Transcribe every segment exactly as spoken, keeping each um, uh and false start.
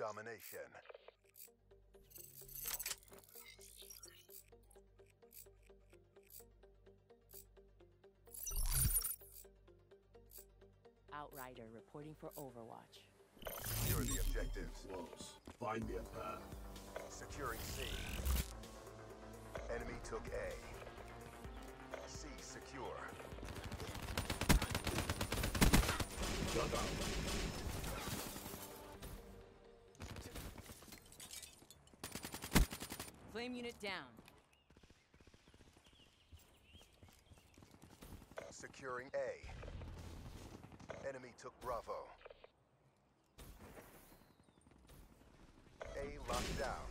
domination. Outrider reporting for Overwatch. Secure the objectives. Close. Find me a path. Securing C. Enemy took A. C secure. Shut up. Flame unit down. Securing A. Enemy took Bravo. A locked down.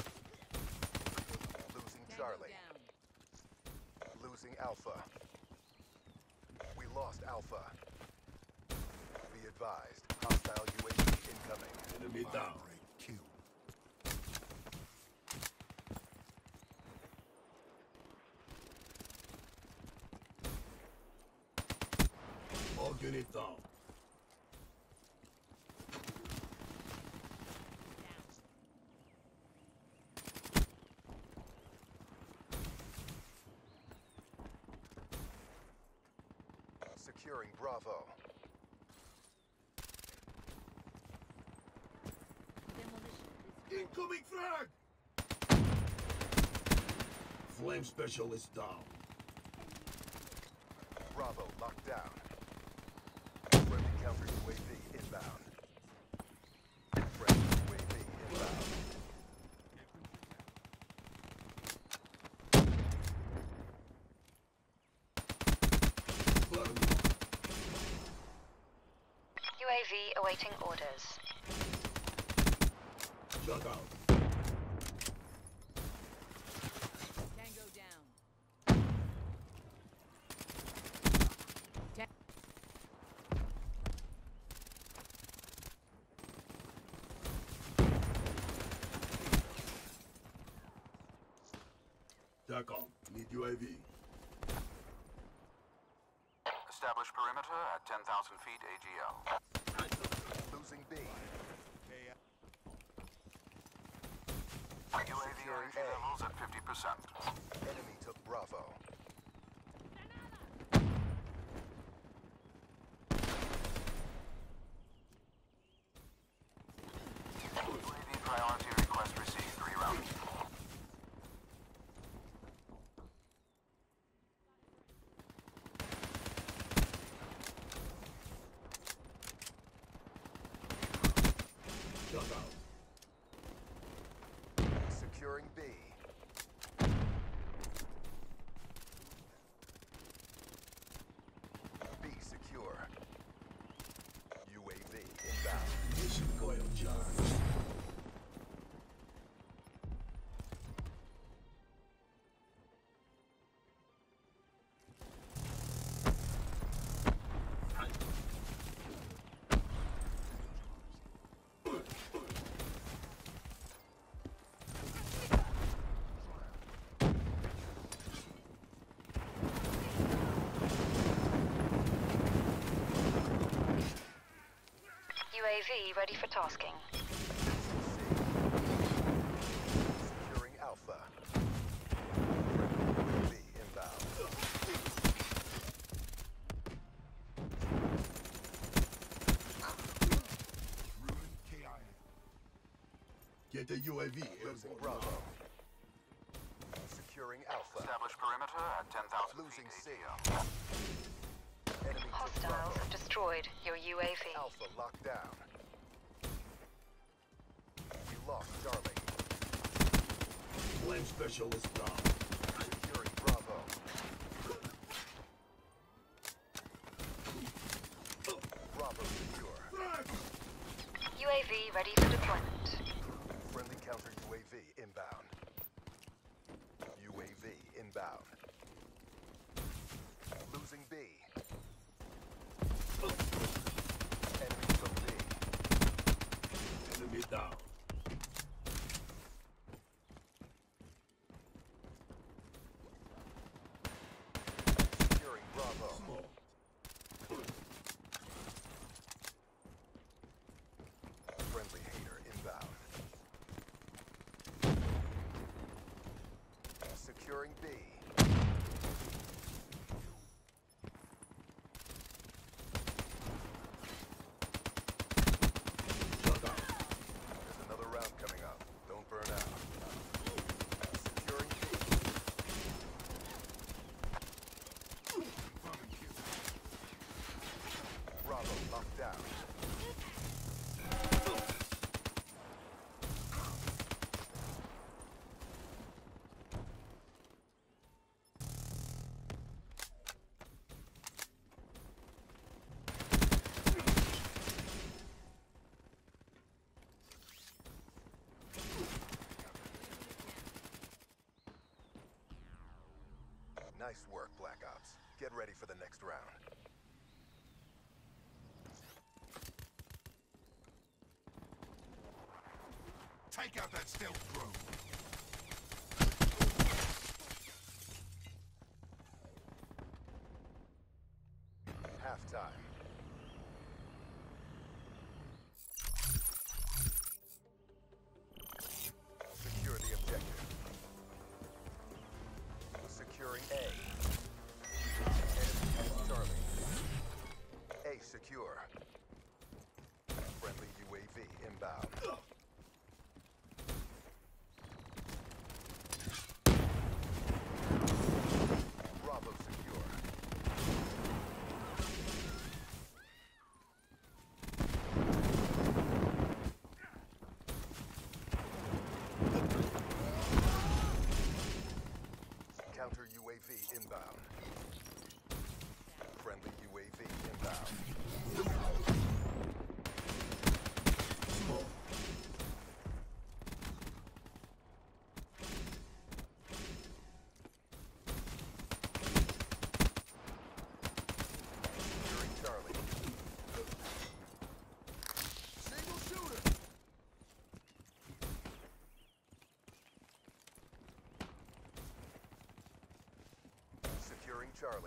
Losing Tango Charlie. down. Losing Alpha. We lost Alpha. Be advised, hostile U A V incoming. Enemy down. Q. All unit down. Securing Bravo. Incoming frag! Flame specialist down. Bravo locked down. Friendly counter U A V inbound. Friendly U A V inbound. U A V awaiting orders. Shut out. Tango down. Ta TACOM, need U A V. Establish perimeter at ten thousand feet A G L. Losing B. U A V Securing energy A. levels at fifty percent. Enemy took Bravo. U A V priority request received. Reroute. Shut out. Securing B. B secure. U A V inbound. Mission coil charge. U A V ready for tasking. Securing Alpha. Friendly U A V inbound. Get the U A V Losing airborne. Bravo. Securing Alpha. Establish perimeter at ten thousand Losing feet C. A G L. Enemy took Hostiles Bravo. have destroyed your U A V. Alpha locked down. We lost Charlie. Flame specialist down. Securing Bravo. Bravo secure. U A V ready for deployment. Friendly counter U A V inbound. U A V inbound. Losing B. Enemy took B. Enemy down. Securing Bravo. Smoke. Friendly hater inbound. Nice work, Black Ops. Get ready for the next round. Take out that stealth drone. Halftime. Secure the objective. Securing A. Enemy has Charlie. A secure. Friendly U A V inbound. Bravo secure. Counter U A V inbound. Friendly U A V inbound. Securing Charlie. Single shooter. Securing Charlie.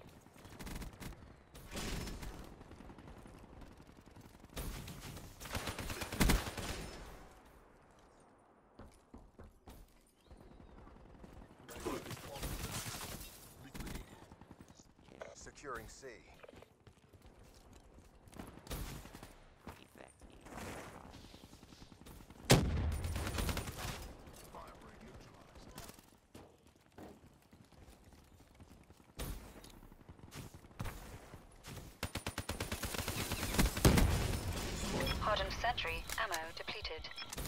Securing C. Firebreak neutralized. Hardened sentry, ammo depleted.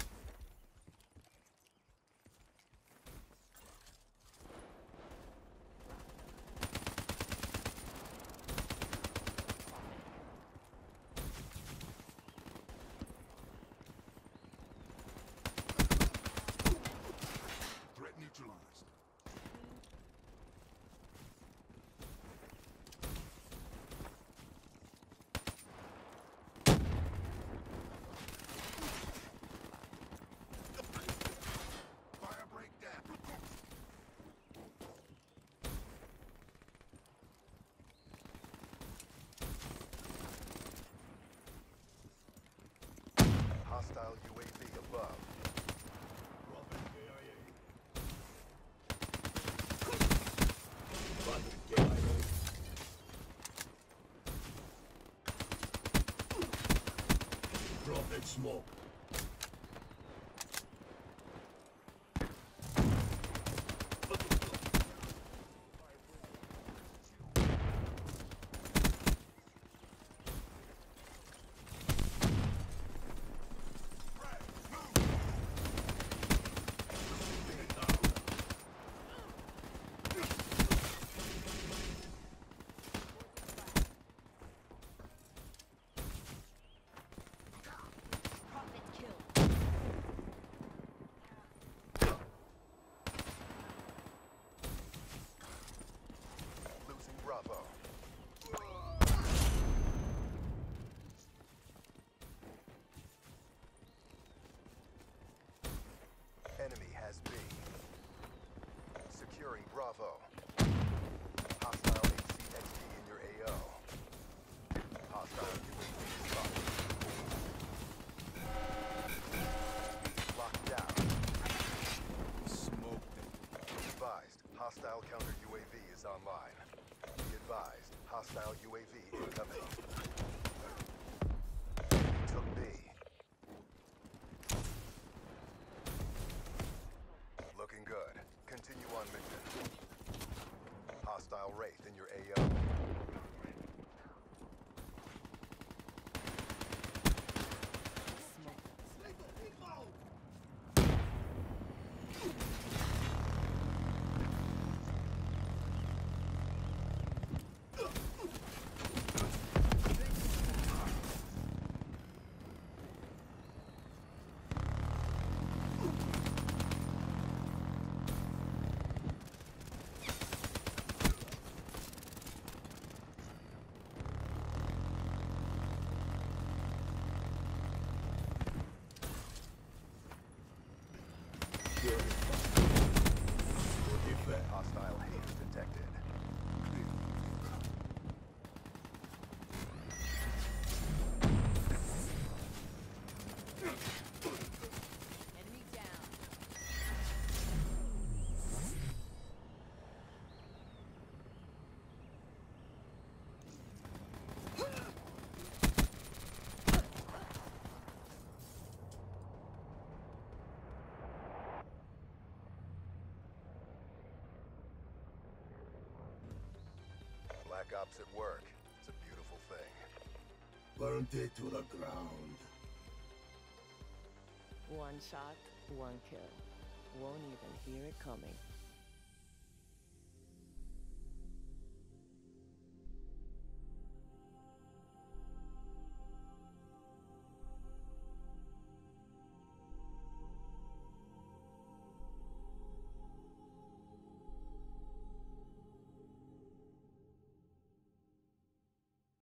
Threat neutralized. Firebreak down. Hostile U A V above. Dropping K I A. Drop that smoke. Prophet kill. Losing Bravo. Enemy has B. Securing Bravo. Hostile H C X D in your A O. Hostile U A V spotted. Locked down. Smoke them. Be advised, hostile counter U A V is online. Be advised, hostile U A V incoming. Took B. Looking good. Continue on mission. Hostile Wraith in your A O. Black Ops at work. It's a beautiful thing. Burnt it to the ground. One shot, one kill. Won't even hear it coming.